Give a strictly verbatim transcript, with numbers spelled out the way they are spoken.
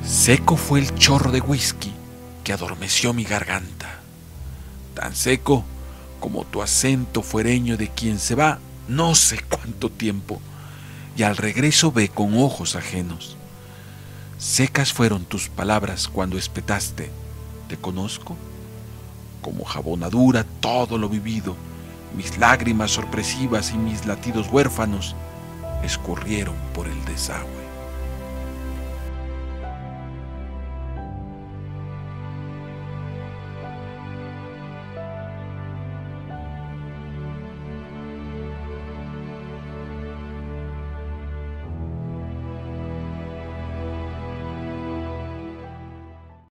Seco fue el chorro de whisky que adormeció mi garganta, tan seco como tu acento fuereño de quien se va no sé cuánto tiempo y al regreso ve con ojos ajenos. Secas fueron tus palabras cuando espetaste, ¿te conozco? Como jabonadura todo lo vivido, mis lágrimas sorpresivas y mis latidos huérfanos escurrieron por el desagüe.